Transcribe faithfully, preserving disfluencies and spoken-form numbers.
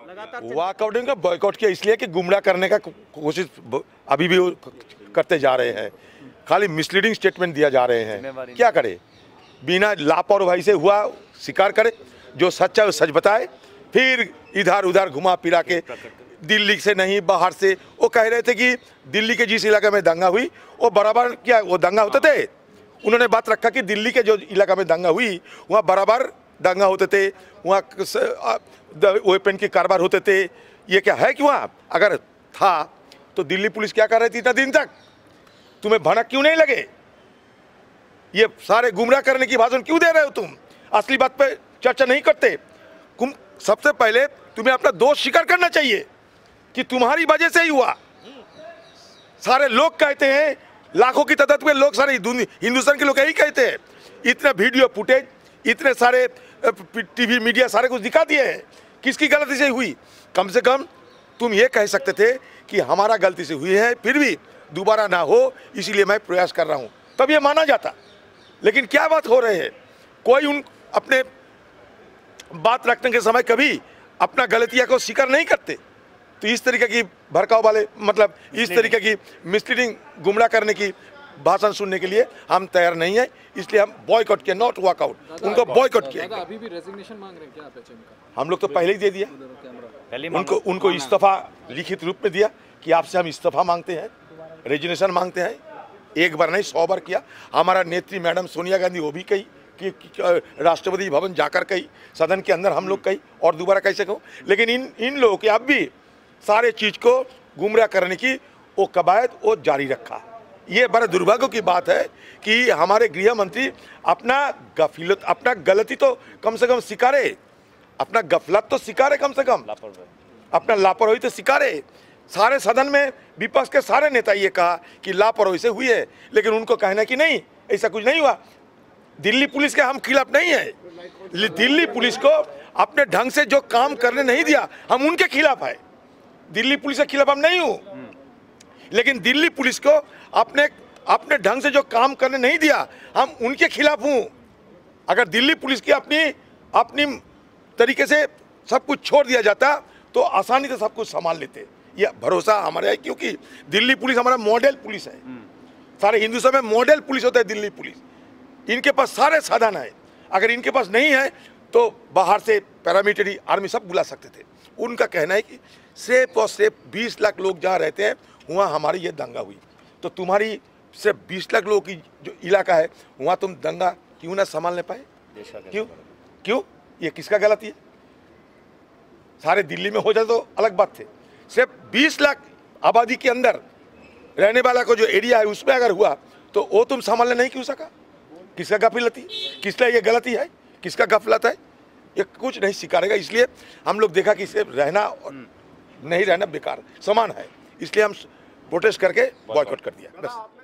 Walkout का boycott किया इसलिए कि गुमराह करने का कोशिश अभी भी करते जा रहे हैं, खाली मिसलीडिंग स्टेटमेंट दिया जा रहे हैं। क्या करे, बिना लापरवाही से हुआ स्वीकार करे, जो सच्चा वो सच बताए, फिर इधर उधर घुमा फिरा के दिल्ली से नहीं बाहर से। वो कह रहे थे कि दिल्ली के जिस इलाके में दंगा हुई वो बराबर क्या वो दंगा होते थे। उन्होंने बात रखा कि दिल्ली के जो इलाका में दंगा हुई वहाँ बराबर दंगा होते थे, वहाँ वेपन के कारोबार होते थे। ये क्या है कि वहाँ अगर था तो दिल्ली पुलिस क्या कर रही थी इतना दिन तक? तुम्हें भनक क्यों नहीं लगे? ये सारे गुमराह करने की भाषण क्यों दे रहे हो तुम? असली बात पे चर्चा नहीं करते। तुम सबसे पहले तुम्हें अपना दोष स्वीकार करना चाहिए कि तुम्हारी वजह से ही हुआ। सारे लोग कहते हैं, लाखों की तादाद में लोग, सारे हिंदुस्तान के लोग यही कहते हैं। इतने वीडियो फुटेज, इतने सारे टीवी मीडिया सारे कुछ दिखा दिए हैं। किसकी गलती से हुई? कम से कम तुम ये कह सकते थे कि हमारा गलती से हुई है, फिर भी दोबारा ना हो इसीलिए मैं प्रयास कर रहा हूँ, तब ये माना जाता। लेकिन क्या बात हो रहे है, कोई उन अपने बात रखने के समय कभी अपना गलतियां को स्वीकार नहीं करते। तो इस तरीके की भड़काव वाले, मतलब इस तरीके की मिसलीडिंग गुमराह करने की भाषण सुनने के लिए हम तैयार नहीं है। इसलिए हम बॉयकॉट किया, नॉट वॉकआउट, उनको बॉयकॉट किया। अभी भी रेजिग्नेशन मांग रहे हैं क्या आप एचएम का? हम लोग तो पहले ही दे दिया उनको, उनको इस्तीफा लिखित रूप में दिया कि आपसे हम इस्तीफा मांगते हैं, रेजिग्नेशन मांगते हैं। एक बार नहीं सौ बार किया। हमारा नेत्री मैडम सोनिया गांधी वो भी कही कि राष्ट्रपति भवन जाकर कही, सदन के अंदर हम लोग कही, और दोबारा कैसे कहो। लेकिन इन इन लोगों के अब भी सारे चीज़ को गुमराह करने की वो कवायद वो जारी रखा। ये बड़ा दुर्भाग्य की बात है कि हमारे गृह मंत्री अपना गफलत, अपना गलती तो कम से कम स्वीकारे, अपना गफलत तो स्वीकारे, कम से कम अपना लापरवाही तो स्वीकारे। सारे सदन में विपक्ष के सारे नेता ये कहा कि लापरवाही से हुई है, लेकिन उनको कहना कि नहीं ऐसा कुछ नहीं हुआ। दिल्ली पुलिस के हम खिलाफ नहीं है, दिल्ली पुलिस को अपने ढंग से जो काम करने नहीं दिया हम उनके खिलाफ है। दिल्ली पुलिस के खिलाफ हम नहीं हूँ, लेकिन दिल्ली पुलिस को अपने अपने ढंग से जो काम करने नहीं दिया हम उनके खिलाफ हूँ। अगर दिल्ली पुलिस की अपनी अपनी तरीके से सब कुछ छोड़ दिया जाता तो आसानी से सब कुछ संभाल लेते। यह भरोसा हमारे है, क्योंकि दिल्ली पुलिस हमारा मॉडल पुलिस है। सारे हिंदुस्तान में मॉडल पुलिस होता है दिल्ली पुलिस। इनके पास सारे साधन है, अगर इनके पास नहीं है तो बाहर से पैरामिलिट्री आर्मी सब बुला सकते थे। उनका कहना है कि सिर्फ और सिर्फ बीस लाख लोग जहाँ रहते हैं वहाँ हमारी ये दंगा हुई, तो तुम्हारी सिर्फ बीस लाख लोगों की जो इलाका है वहाँ तुम दंगा क्यों ना संभालने पाए? क्यों क्यों ये किसका गलती है? सारे दिल्ली में हो जाए तो अलग बात थे, सिर्फ बीस लाख आबादी के अंदर रहने वाला को जो एरिया है उसमें अगर हुआ तो वो तुम संभालने नहीं क्यों सका? किसका गफलती, किसका ये गलती है, किसका गफलत है? ये कुछ नहीं स्वीकारेगा। इसलिए हम लोग देखा कि इसे रहना और नहीं रहना बेकार समान है, इसलिए हम प्रोटेस्ट करके बॉयकॉट कर दिया बस।